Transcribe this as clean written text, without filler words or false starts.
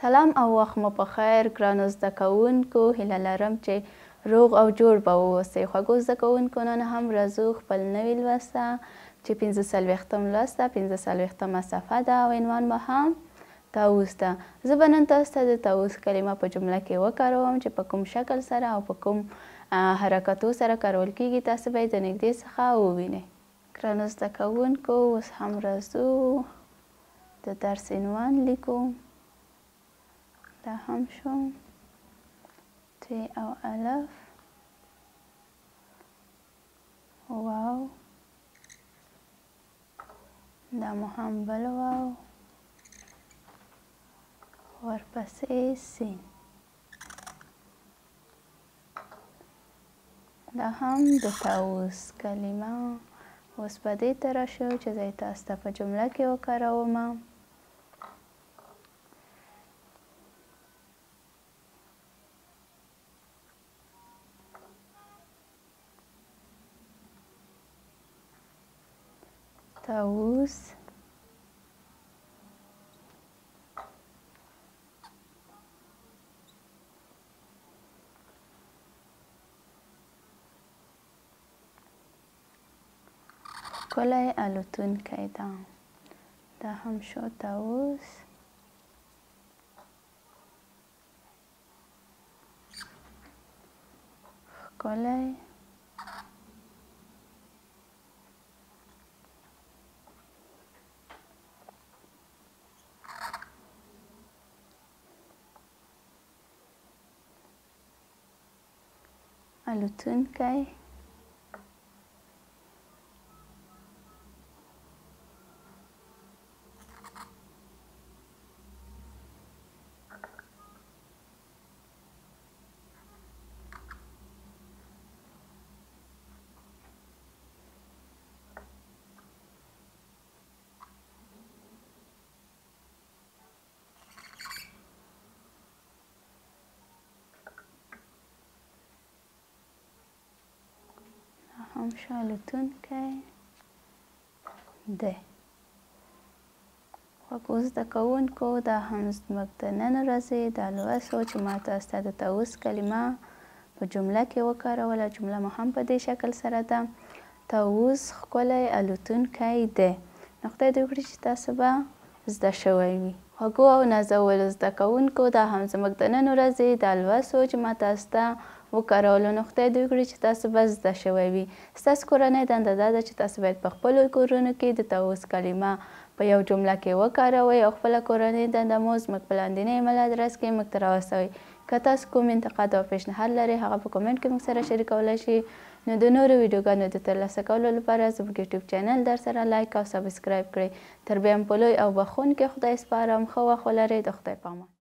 سلام او وخت مو په خیر ګرانو زده کوونکو، هیله لرم چې روغ او جوړ به واوسئ. خوږو زده کوونکو، نن هم راځو خپل نوي لوست ته چې 45م لوست ده، 45مه صفحه ده او عنوان به هم طاووس ده. زه به نن تاسو ته د طاووس کلمه په جمله کې وکاروم چې په کوم شکل سره او په کوم حرکتو سره کارول کیږي. تاسو به یې د نږدې څخه ووینئ. ګرانو زده کوونکو، اوس هم راځو د درس عنوان لیکو. دا هم شو ت او الف، واو، دا مو هم بل واو، ورپسې سین. دا هم د طاووس کلمه. اوس به دې ته راشو چې زه یې تاسو ته په جمله کې وکارومه. طاووس ښکلی الوتونکی ده. دا هم شو طاووس. ښکلی الوتونکی. هم شو الوتونکی دی. خوږو زده کوونکو، دا هم زموږ د نن ورځې دا لوست و چې ما تاسو ته د طاووس کلمه په جمله کې وکاروله. جمله مو هم په دې شکل سره ده: طاووس ښکلی الوتونکی دی. نو خدای دې وکړي چې تاسو به زده شوی وي. خوږو او نازولو زده کوونکو، دا هم زموږ د نن ورځې دا لوست و چې ما تاسو ته وکارولو. نو خدای دې وکړي چې تاسو به زده شوی وي. ستاسو کورنۍ دنده دا ده چې تاسو باید په خپلو کورونو کې د طاووس کلمه په یو جمله کې وکاروئ او خپله کورنۍ دنده مو زموږ په لاندینۍ ایمیل ادرس کې موږ ته راواستوئ. که تاسو کوم انتقاد او پیشنهاد لرئ، هغه په کومنټ کې موږ سره شریکولی شئ. نو د نورو ویډیوګانو د ترلاسه کولو لپاره زموږ یوټیوب چینل در سره لایک او سبسکرایب کړئ. تر بیا هم په لوی او بخښونکي خدای سپارم. ښه وخت ولرئ. د خدای په امان.